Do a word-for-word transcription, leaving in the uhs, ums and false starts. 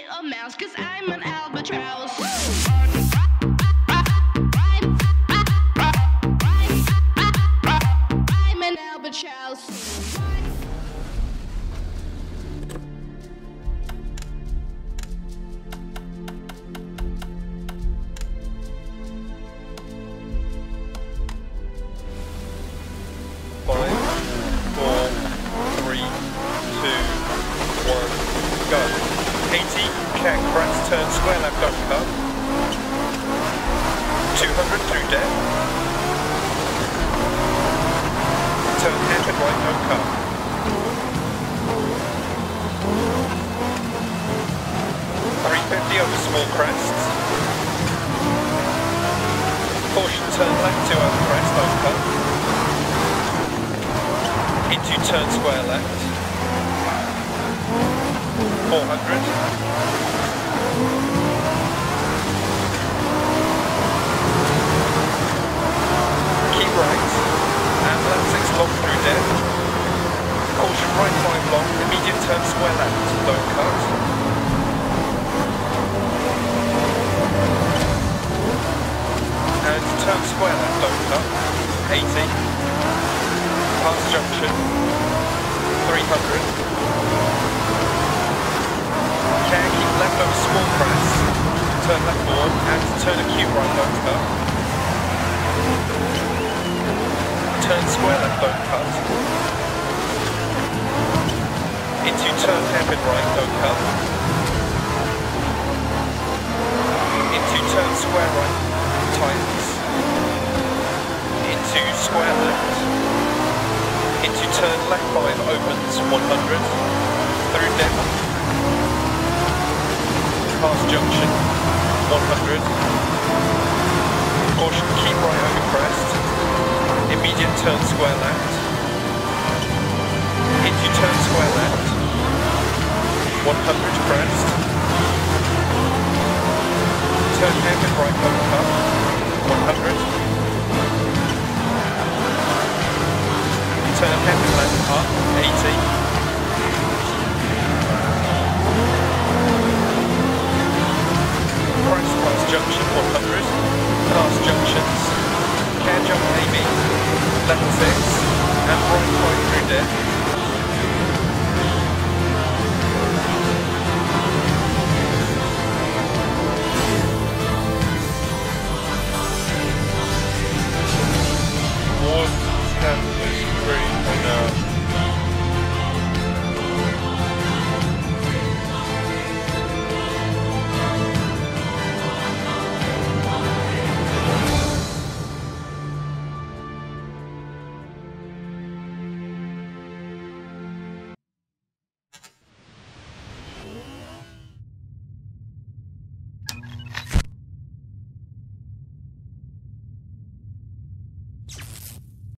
little mouse, cause I'm an albatross. I'm an albatross. eighty, check, crest, turn square left, don't cut. two hundred through dead. Turn hairpin right, don't cut. three fifty over small crests. Caution, turn left, two over crest, don't cut. Into turn square left. four hundred. Keep right, and left six long through dead. Caution right five long, immediate turn square left, don't cut. And turn square left, don't cut. eighty. Pass junction. three hundred. Keep left over small crest, turn left more, and turn acute right, don't cut. Turn square left, don't cut. Into turn hairpin right, don't cut. Into turn square right, tightens. Into square left. Into turn left five, opens, one hundred. Through depth. Past junction, one hundred. Caution, keep right over crest. Immediate turn square left. Into turn square left. one hundred crest. Turn hairpin right over cut. one hundred. Turn hairpin left up, eighty.